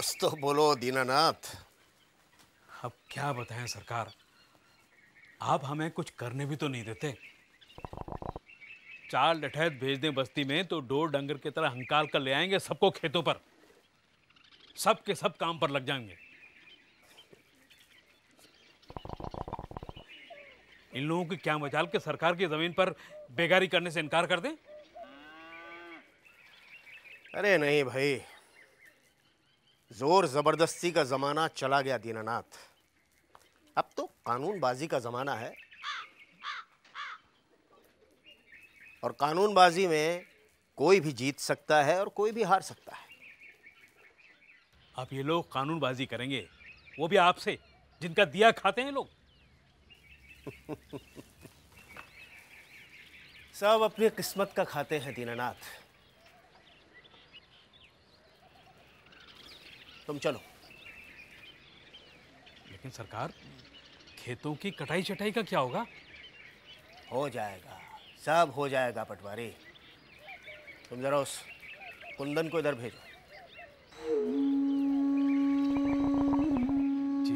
कुछ तो बोलो दीनानाथ। अब क्या बताएं सरकार, आप हमें कुछ करने भी तो नहीं देते। चार डठैत भेज दें बस्ती में तो डोर डंगर की तरह हंकाल कर ले आएंगे सबको खेतों पर, सब के सब काम पर लग जाएंगे। इन लोगों की क्या मजाल के सरकार की जमीन पर बेगारी करने से इनकार कर दें। अरे नहीं भाई, जोर जबरदस्ती का जमाना चला गया दीनानाथ। अब तो कानूनबाजी का जमाना है, और कानूनबाजी में कोई भी जीत सकता है और कोई भी हार सकता है। अब ये लोग कानूनबाजी करेंगे, वो भी आपसे, जिनका दिया खाते हैं लोग। सब अपनी किस्मत का खाते हैं दीनानाथ। तुम चलो। लेकिन सरकार, खेतों की कटाई छटाई का क्या होगा? हो जाएगा, सब हो जाएगा पटवारी। तुम जरा उस कुंदन को इधर भेजो। जी।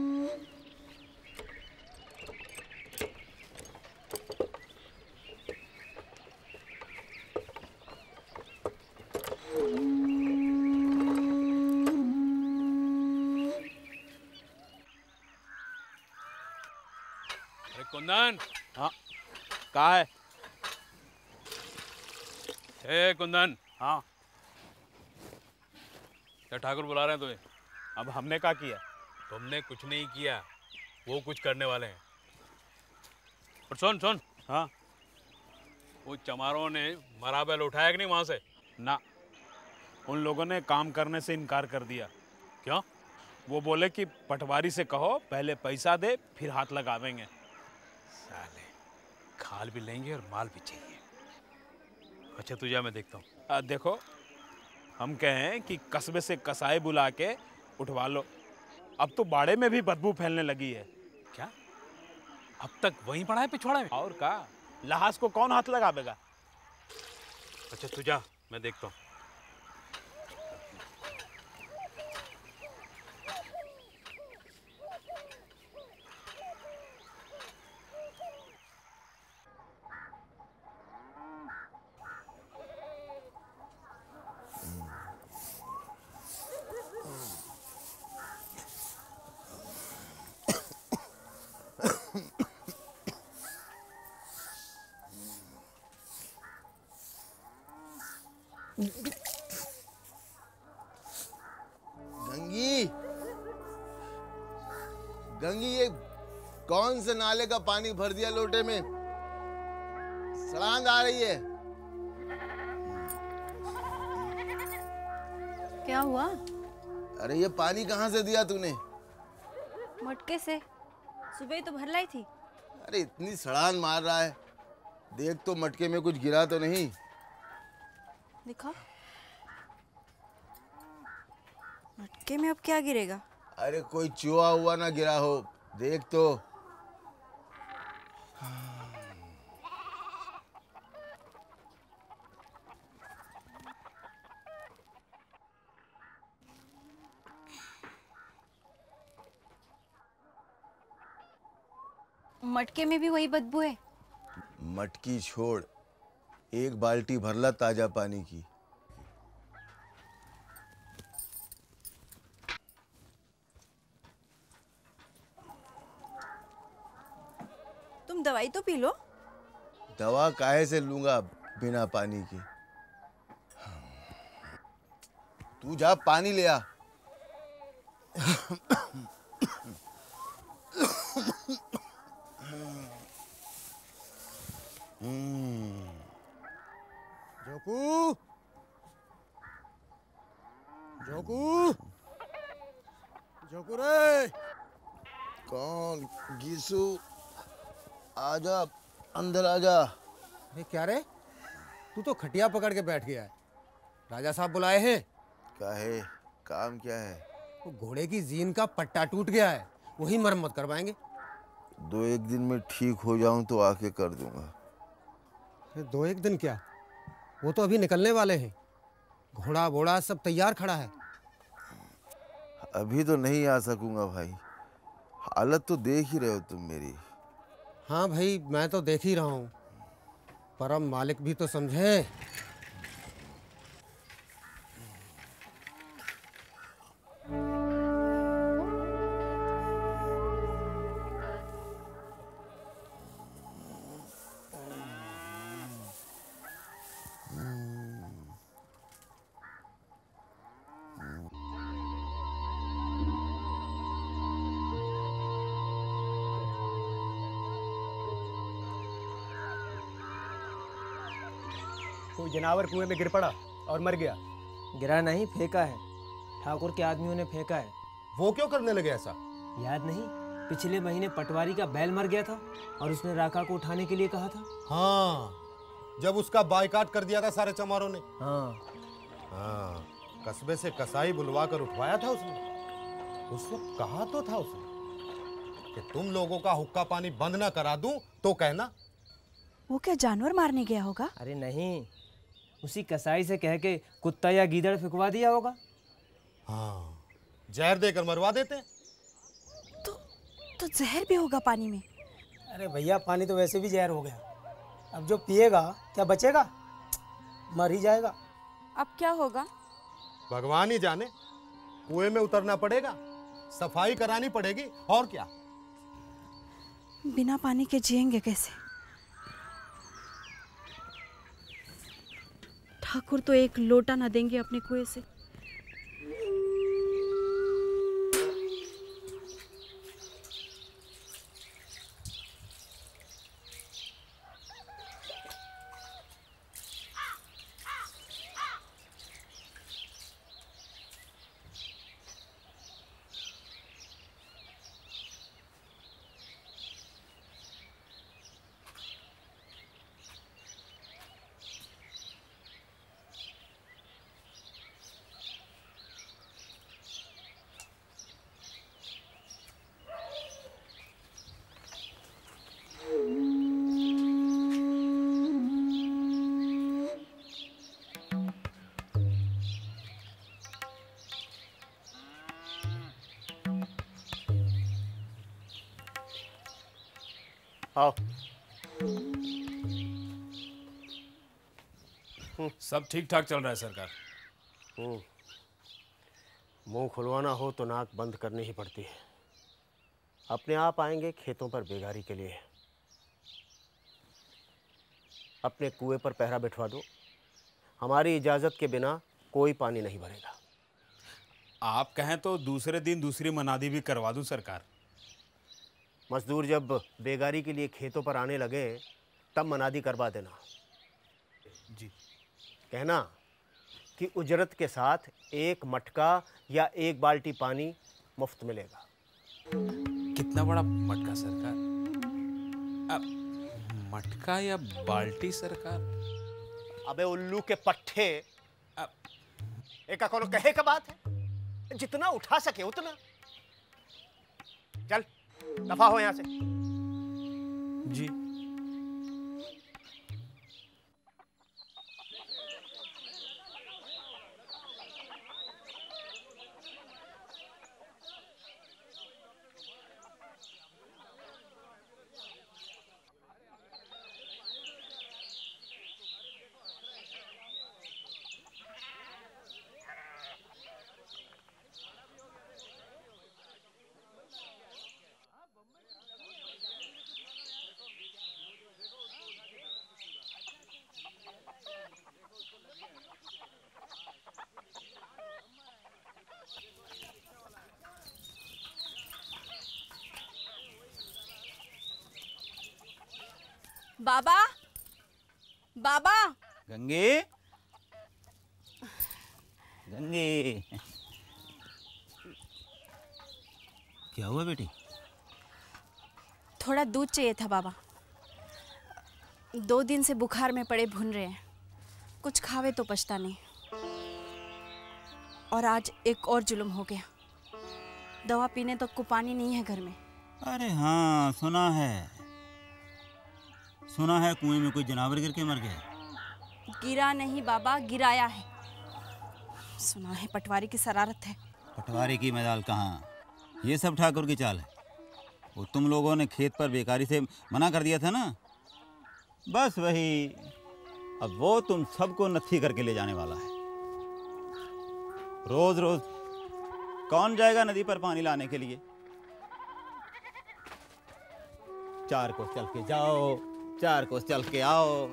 अरे कुंदन। हाँ, कहाँ है? हे कुंदन। हाँ, क्या ठाकुर बुला रहे हैं तुम्हें? अब हमने क्या किया? तुमने कुछ नहीं किया, वो कुछ करने वाले हैं। और सुन सुन, हाँ वो चमारों ने मरा बैल उठाया कि नहीं वहां से? ना, उन लोगों ने काम करने से इनकार कर दिया। क्यों? वो बोले कि पटवारी से कहो पहले पैसा दे फिर हाथ लगावेंगे। साले, खाल भी लेंगे और माल भी चाहिए। अच्छा तू जा, मैं देखता हूँ। देखो, हम कहें कि कस्बे से कसाई बुला के उठवा लो। अब तो बाड़े में भी बदबू फैलने लगी है। क्या अब तक वहीं पड़ा है पिछवाड़ा में? और का, लहास को कौन हाथ लगावेगा? अच्छा तू जा, मैं देखता हूँ। गंगी, गंगी, ये कौन से नाले का पानी भर दिया लोटे में? सड़ांध आ रही है। क्या हुआ? अरे ये पानी कहाँ से दिया तूने? मटके से, सुबह ही तो भर लाई थी। अरे इतनी सड़ांध मार रहा है, देख तो मटके में कुछ गिरा तो नहीं? दिखा, मटके में अब क्या गिरेगा? अरे कोई चूहा हुआ ना गिरा हो, देख तो। मटके में भी वही बदबू है। मटकी छोड़, एक बाल्टी भरला ताजा पानी की। तुम दवाई तो पी लो। दवा काहे से लूंगा बिना पानी की? तू जा पानी ले आ। जोकू, जोकू, जोकू रे। कौन? गीसू, आजा, अंदर आजा। अरे क्या रे, तू तो खटिया पकड़ के बैठ गया है। राजा साहब बुलाए हैं। काहे? काम क्या है? वो घोड़े की जीन का पट्टा टूट गया है, वही मरम्मत करवाएंगे। 2-1 दिन में ठीक हो जाऊं तो आके कर दूंगा। अरे 2-1 दिन क्या, वो तो अभी निकलने वाले हैं। घोड़ा बोड़ा सब तैयार खड़ा है। अभी तो नहीं आ सकूंगा भाई। हालत तो देख ही रहे हो तुम मेरी। हाँ भाई, मैं तो देख ही रहा हूँ, पर अब मालिक भी तो समझे। कोई जनावर कुएं में गिर पड़ा और मर गया। गिरा नहीं, फेंका है। ठाकुर के आदमियों ने फेंका है। वो क्यों करने लगे ऐसा? याद नहीं, पिछले महीने पटवारी का बैल मर गया था और उसने राका को उठाने के लिए कहा था। हाँ, जब उसका बाइकाट कर दिया था सारे चमारों ने। हाँ, कस्बे से कसाई बुलवा कर उठवाया था उसने। उस वक्त कहा तो था उसने कि तुम लोगों का हुक्का पानी बंद ना करा दूं तो कहना। वो क्या जानवर मारने गया होगा? अरे नहीं, उसी कसाई से कह के कुत्ता या गीदड़ फिकवा दिया होगा। हाँ, जहर देकर मरवा देते। तो जहर भी होगा पानी में? अरे भैया, पानी तो वैसे भी जहर हो गया। अब जो पिएगा क्या बचेगा? मर ही जाएगा। अब क्या होगा? भगवान ही जाने। कुएं में उतरना पड़ेगा, सफाई करानी पड़ेगी, और क्या। बिना पानी के जिएंगे कैसे? ठाकुर तो एक लोटा ना देंगे अपने कुएं से। आओ। सब ठीक ठाक चल रहा है सरकार। मुंह खुलवाना हो तो नाक बंद करनी ही पड़ती है। अपने आप आएंगे खेतों पर बेगारी के लिए। अपने कुएं पर पहरा बिठवा दो। हमारी इजाज़त के बिना कोई पानी नहीं भरेगा। आप कहें तो दूसरे दिन दूसरी मनादी भी करवा दूं सरकार। मजदूर जब बेगारी के लिए खेतों पर आने लगे तब मनादी करवा देना। जी। कहना कि उजरत के साथ एक मटका या एक बाल्टी पानी मुफ्त मिलेगा। कितना बड़ा मटका सरकार? मटका या बाल्टी सरकार? अबे उल्लू के पट्टे, एक कोनो कहे का बात है? जितना उठा सके उतना। चल दफा हो यहां से। जी। बाबा, बाबा। गंगे, गंगे, क्या हुआ बेटी? थोड़ा दूध चाहिए था बाबा। 2 दिन से बुखार में पड़े भुन रहे हैं। कुछ खावे तो पछता नहीं। और आज एक और जुल्म हो गया। दवा पीने तक को पानी नहीं है घर में। अरे हाँ, सुना है कुएं में कोई जानवर गिर के मर गया। गिरा नहीं बाबा, गिराया है। सुना है पटवारी की शरारत है। पटवारी की मजाल कहाँ, ये सब ठाकुर की चाल है। वो तुम लोगों ने खेत पर बेकारी से मना कर दिया था ना, बस वही। अब वो तुम सबको नत्थी करके ले जाने वाला है। रोज रोज कौन जाएगा नदी पर पानी लाने के लिए? 4 कोस चल के जाओ, 4 कोस चल के आओ।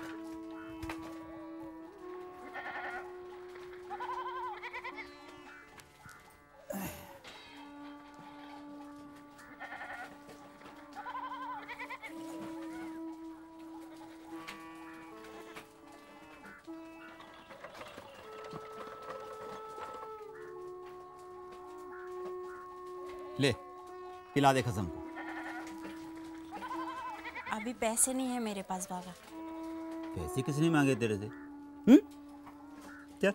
ले पिला दे खसम को। अभी पैसे नहीं है मेरे पास बाबा। पैसे किसने मांगे तेरे से? चल।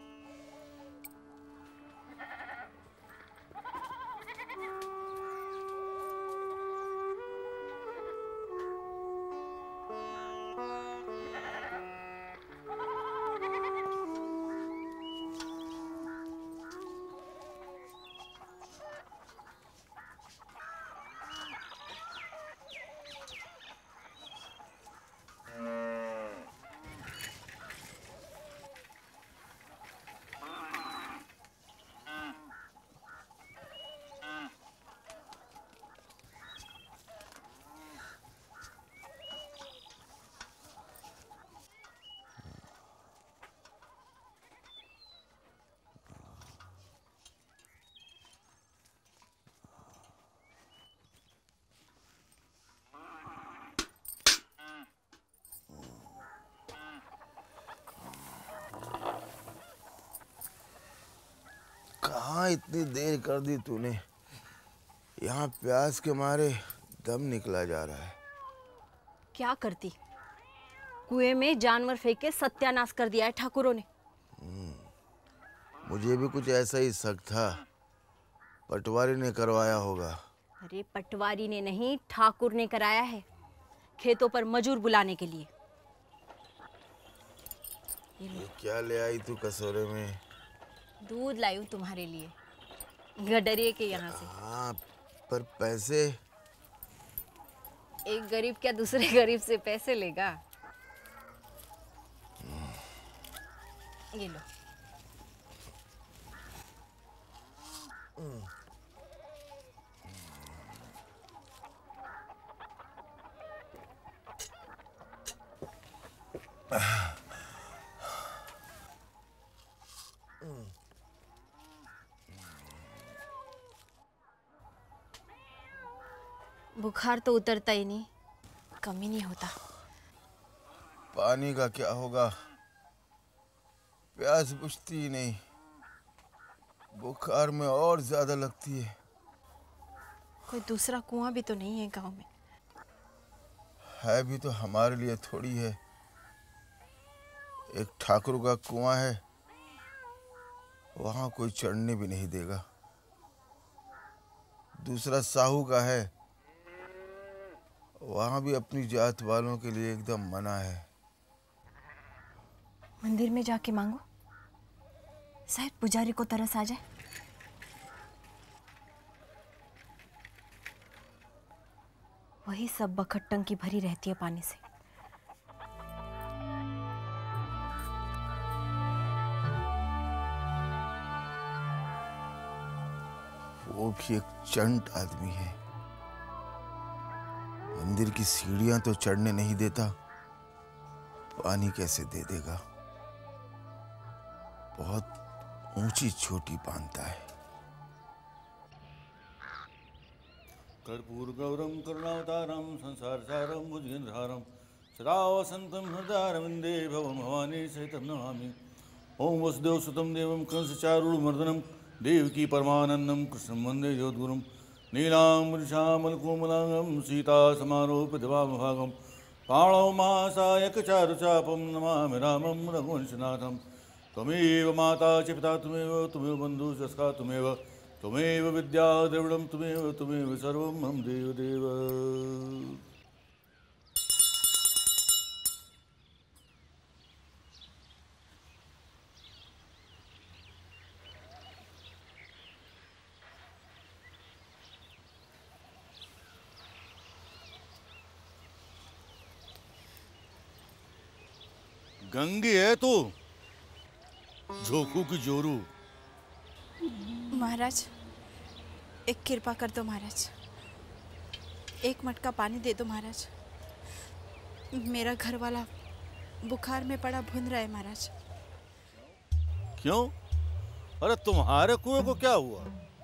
कहाँ इतनी देर कर दी तूने? यहाँ प्यास के मारे दम निकला जा रहा है। क्या करती, कुएं में जानवर फेंक के सत्यानाश कर दिया है ठाकुरों ने। मुझे भी कुछ ऐसा ही शक था, पटवारी ने करवाया होगा। अरे पटवारी ने नहीं, ठाकुर ने कराया है, खेतों पर मजूर बुलाने के लिए। ये क्या ले आई तू कटोरे में? दूध लाई हूँ तुम्हारे लिए, गडरिए के यहाँ से। हाँ, पर पैसे? एक गरीब क्या दूसरे गरीब से पैसे लेगा? ये लो। बुखार तो उतरता ही नहीं, कम ही नहीं होता। पानी का क्या होगा? प्यास बुझती ही नहीं, बुखार में और ज्यादा लगती है। कोई दूसरा कुआं भी तो नहीं है गांव में? है भी तो हमारे लिए थोड़ी है। एक ठाकुर का कुआं है, वहां कोई चढ़ने भी नहीं देगा। दूसरा साहू का है, वहां भी अपनी जात वालों के लिए एकदम मना है। मंदिर में जाके मांगो, शायद पुजारी को तरस आ जाए। वही सब बखत टंकी भरी रहती है पानी से। वो भी एक चंट आदमी है, मंदिर की सीढ़ियां तो चढ़ने नहीं देता, पानी कैसे दे देगा? बहुत ऊंची छोटी बांधता है। कर्पूर गौरम करुणावतारम संसार सारम भुजगेन्द्रहारम सदा वसंतम हृदयारविंदे भवम भवानी सहितं नमामि। ओम वसुदेव सुतं देवं कंस चारूढमर्दनं देवकी परमानंदं कृष्णं वंदे जगद्गुरुं। नीलाम्बरश्यामलकोमलांगं सीता समारोपितवामभागं पाणौ महासायकचारुचापं नमामि रामं रघुवंशनाथं। त्वमेव माता च पिता त्वमेव त्वमेव बन्धुश्च सखा त्वमेव त्वमेव विद्या द्रविडं त्वमेव त्वमेव सर्वं मम देवदेव। गंगी है तू, झोंकू की जोरू। महाराज, एक कृपा कर दो महाराज, एक मटका पानी दे दो महाराज। मेरा घर वाला बुखार में पड़ा भुन रहा है महाराज। क्यों? अरे तुम्हारे कुएं को क्या हुआ?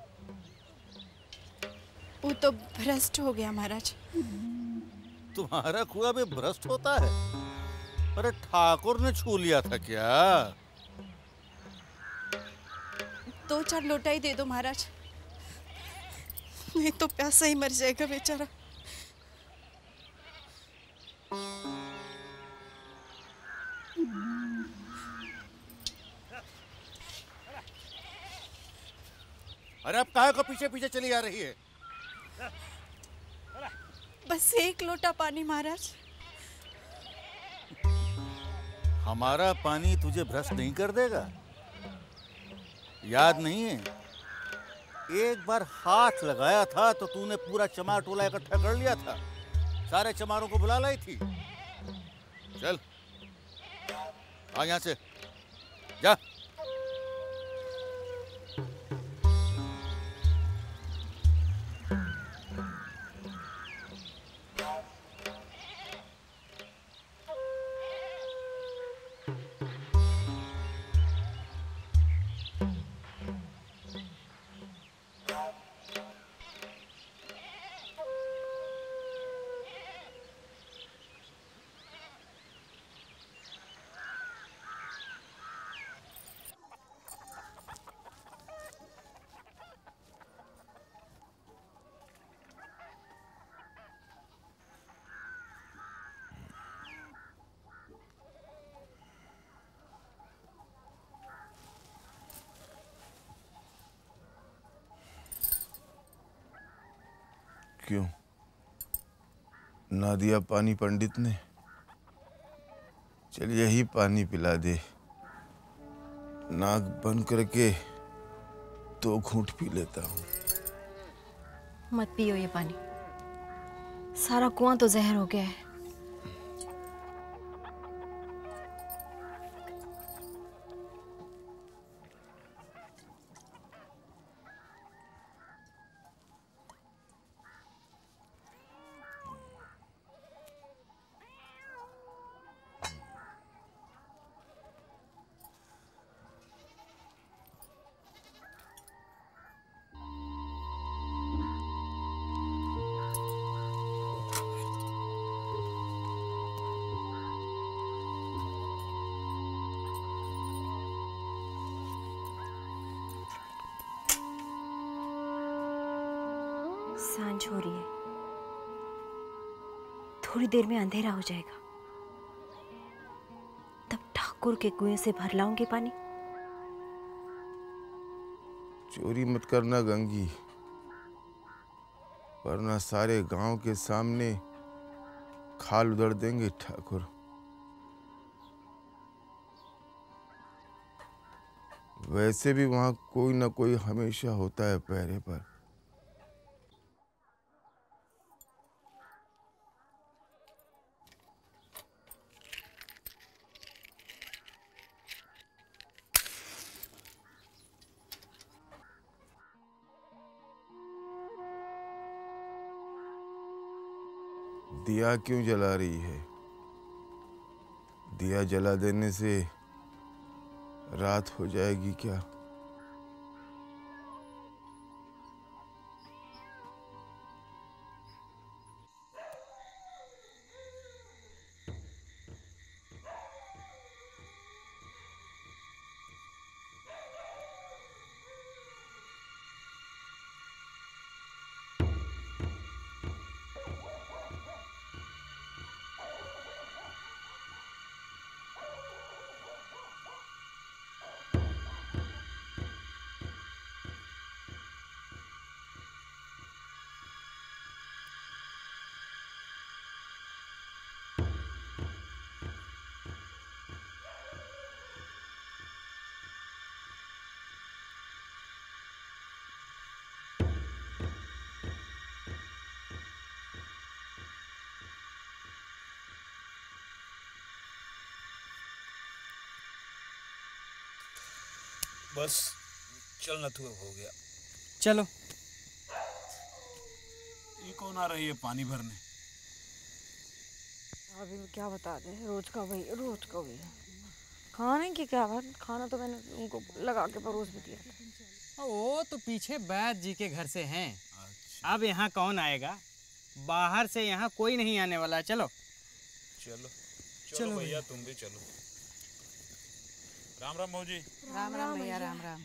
वो तो भ्रष्ट हो गया महाराज। तुम्हारा कुआं भी भ्रष्ट होता है? अरे ठाकुर ने छू लिया था क्या? 2-4 लोटा ही दे दो महाराज, नहीं तो प्यासा ही मर जाएगा बेचारा। अरे अब काहे को पीछे पीछे चली आ रही है? बस एक लोटा पानी महाराज। हमारा पानी तुझे भ्रष्ट नहीं कर देगा? याद नहीं है? एक बार हाथ लगाया था तो तूने पूरा चमार टोला इकट्ठा कर लिया था, सारे चमारों को बुला लाई थी। चल आ यहां से जा। क्यों ना दिया पानी पंडित ने? चल यही पानी पिला दे, नाक बंद करके 2 घूंट पी लेता हूँ। मत पियो ये पानी, सारा कुआं तो जहर हो गया है। सांझ हो रही है, थोड़ी देर में अंधेरा हो जाएगा, तब ठाकुर के कुएं से भर लाऊंगी पानी। चोरी मत करना गंगी, वरना सारे गांव के सामने खाल उधड़ देंगे ठाकुर। वैसे भी वहां कोई ना कोई हमेशा होता है पहरे पर। दिया क्यों जला रही है? दिया जला देने से रात हो जाएगी क्या? बस चलना तो हो गया। चलो। ये कौन आ रही है पानी भरने? अभी क्या बता दे, रोज का वही। खाने की क्या बात, खाना तो मैंने उनको लगा के परोस भी दिया था। वो तो पीछे बैद जी के घर से हैं। अच्छा। अब यहाँ कौन आएगा, बाहर से यहाँ कोई नहीं आने वाला है। चलो चलो भैया, तुम भी चलो। राम राम मौजी। राम राम भैया, राम राम।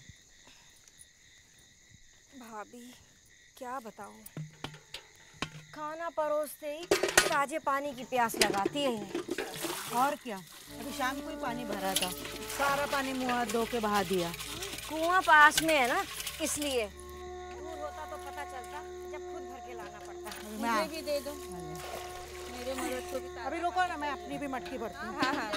भाभी क्या बताऊं, खाना परोसते ही ताजे पानी की प्यास लगाती है इन्हें। और क्या, अभी शाम को ही पानी भरा था, सारा पानी मुँह हाथ धो के बहा दिया। कुआं पास में है ना, इसलिए। दूर होता तो पता चलता, जब खुद भर के लाना पड़ता। मुझे भी दे दो, मेरे मदद को भी। अभी रुको ना, मैं अपनी भी मटकी भरती हूँ। हाँ।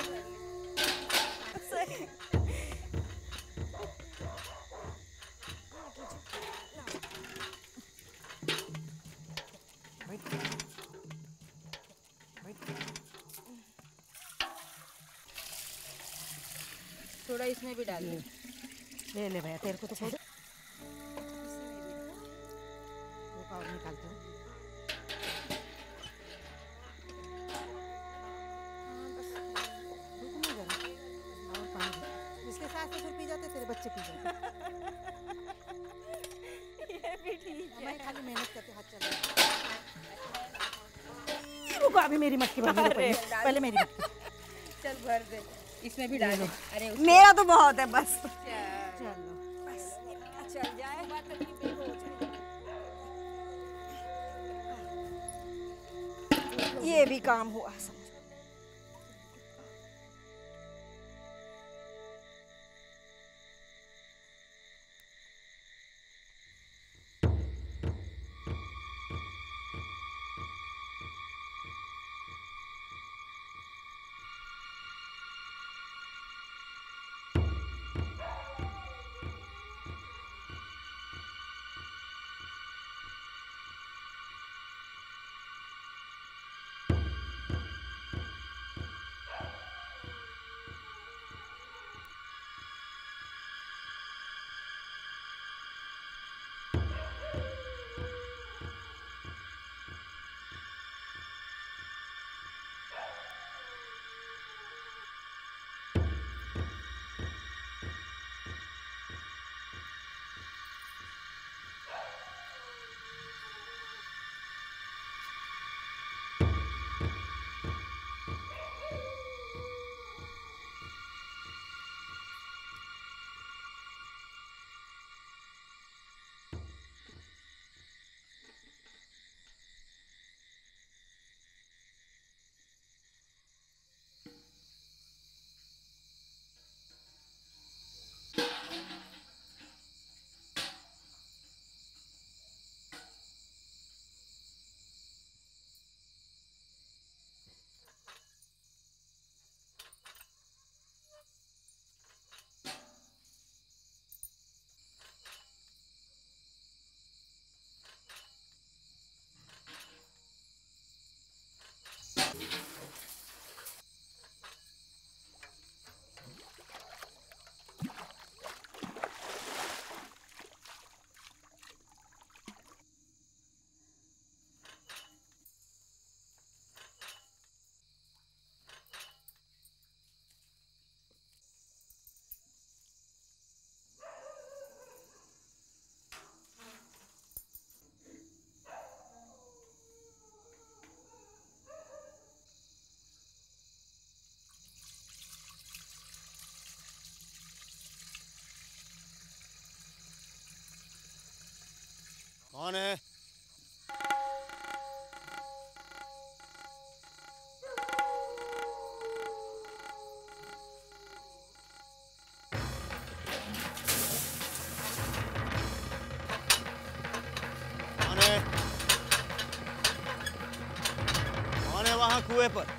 थोड़ा इसमें भी डाल ले ले भैया, तेरे को तो छोड़। और निकालते हो। और पानी इसके साथ तो फिर पी जाते, तेरे बच्चे पी जाते। ये भी ठीक है। मैं खाली मेहनत करके हाथ चला। रुको, अभी मेरी मटकी भर दो पहले मेरी मटकी। चल भर दे, इसमें भी डाल दो। अरे मेरा तो बहुत है, बस चलो बस चल जाए। ये भी काम हुआ। कौन है? कौन है वहां कुएं पर?